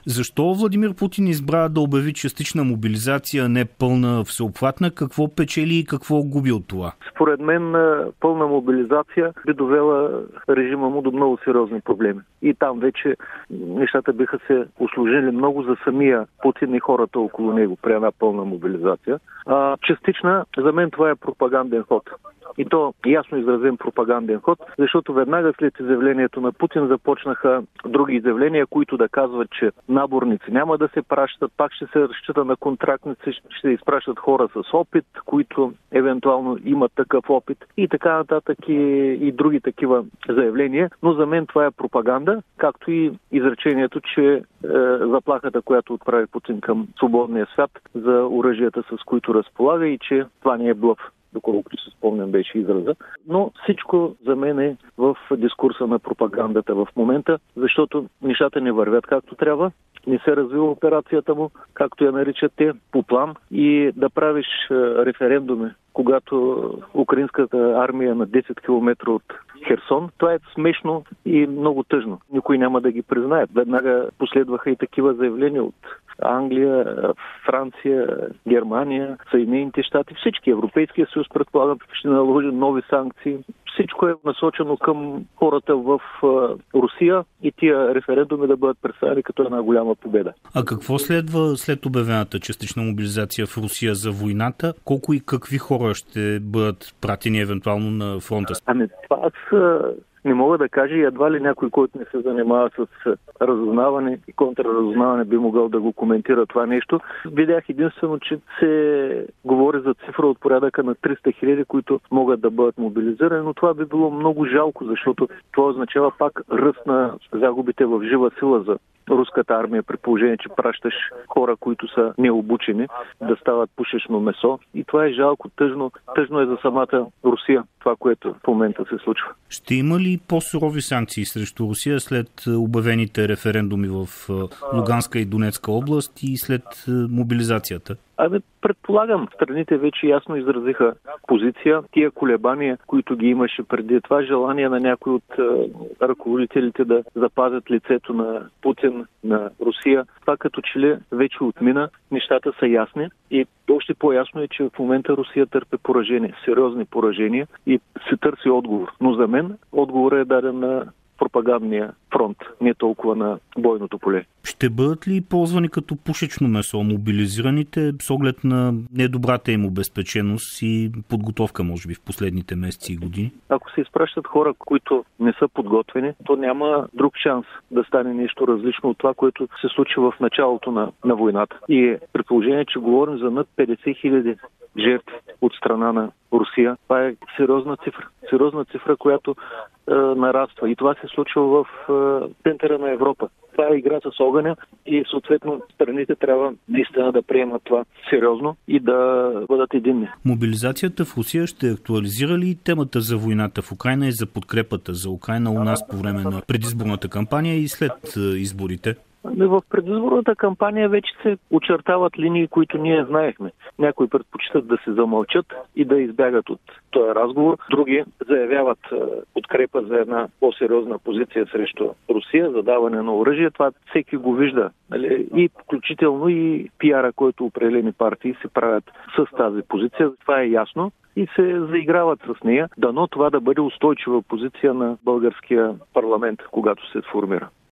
Защо Владимир Путин избра да обяви частична мобилизация, не пълна всеобхватна? Какво печели и какво губи от това? Според мен пълна мобилизация би довела режима му до много сериозни проблеми. И там вече нещата биха се усложнили много за самия Путин и хората около него при една пълна мобилизация. Частична, за мен това е пропаганден ход. И то ясно изразен пропаганден ход, защото веднага след изявлението на Путин започнаха други изявления, които да казват, че наборници няма да се пращат, пак ще се разчита на контрактници, ще се изпращат хора с опит, които евентуално имат такъв опит и така нататък и други такива заявления. Но за мен това е пропаганда, както и изречението, че заплахата, която отправи Путин към свободния свят за оръжията, с които разполага и че това не е блъф, доколкото се спомням беше израза. Но всичко за мен е в дискурса на пропагандата в момента, защото нещата не вървят както трябва, не се развива операцията му, както я наричат те, по план, и да правиш референдуми, когато украинската армия е на 10 км от Херсон, това е смешно и много тъжно. Никой няма да ги признае. Веднага последваха и такива заявления от Англия, Франция, Германия, Съединените щати, всички. Европейския съюз, предполагам, ще наложи нови санкции. Всичко е насочено към хората в Русия и тия референдуми да бъдат представени като една голяма победа. А какво следва след обявената частична мобилизация в Русия за войната? Колко и какви хора ще бъдат пратени евентуално на фронта? Това аз не мога да кажа и едва ли някой, който не се занимава с разузнаване и контрразузнаване, би могъл да го коментира това нещо. Видях единствено, че се говори за цифра от порядъка на 300 хиляди, които могат да бъдат мобилизирани, но това би било много жалко, защото това означава пак ръст на загубите в жива сила за руската армия, при положение, че пращаш хора, които са необучени, да стават пушечно месо. И това е жалко, тъжно. Тъжно е за самата Русия, това, което в момента се случва. Ще има ли по-сурови санкции срещу Русия след обявените референдуми в Луганска и Донецка област и след мобилизацията? Предполагам, страните вече ясно изразиха позиция. Тия колебания, които ги имаше преди това, желание на някои от ръководителите да запазят лицето на Путин, на Русия, това като че ли вече отмина, нещата са ясни и още по-ясно е, че в момента Русия търпи поражения, сериозни поражения и се търси отговор. Но за мен отговорът е даден на пропагандния фронт, не толкова на бойното поле. Ще бъдат ли ползвани като пушечно месо мобилизираните с оглед на недобрата им обезпеченост и подготовка, може би, в последните месеци и години? Ако се изпращат хора, които не са подготвени, то няма друг шанс да стане нещо различно от това, което се случи в началото на войната. И при положение, че говорим за над 50 хиляди жертви от страна на Русия, това е сериозна цифра. Сериозна цифра, която нараства. И това се случва в центъра на Европа. Това е игра с огъня и съответно страните трябва наистина да приемат това сериозно и да бъдат единни. Мобилизацията в Русия ще актуализира ли темата за войната в Украйна и за подкрепата за Украйна у нас по време на предизборната кампания и след изборите? В предизборната кампания вече се очертават линии, които ние знаехме. Някои предпочитат да се замълчат и да избягат от този разговор. Други заявяват подкрепа за една по-сериозна позиция срещу Русия, за даване на оръжие. Това всеки го вижда. Нали? И включително и пиара, който определени партии се правят с тази позиция. Това е ясно и се заиграват с нея. Дано това да бъде устойчива позиция на българския парламент, когато се сформира.